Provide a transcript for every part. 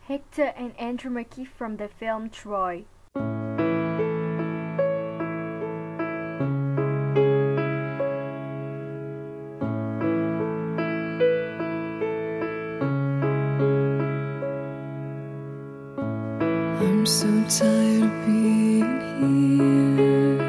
Hector and Andromache from the film Troy. I'm so tired of being here,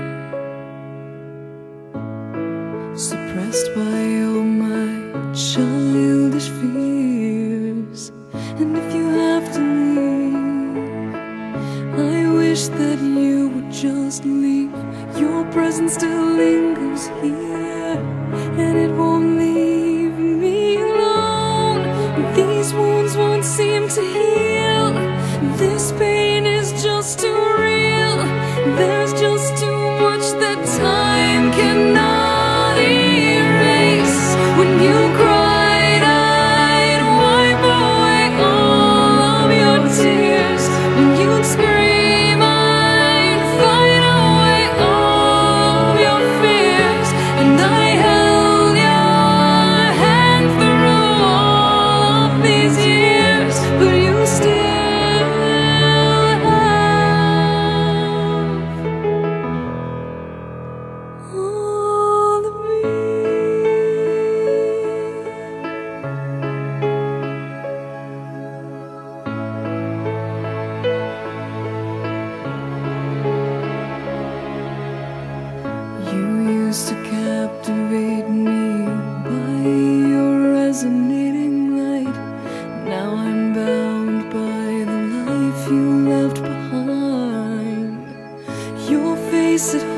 suppressed by all my childish fears. And if you have to leave, I wish that you would just leave. Your presence still lingers here, and it won't leave me alone. These wounds won't seem to heal. This pain is just too real. There's just too much that time cannot erase. When you cried, I'd wipe away all of your tears. When you'd scream, I'd fight away all of your fears. And I held your hand through all of these years, but you still used to captivate me by your resonating light. Now I'm bound by the life you left behind. Your face at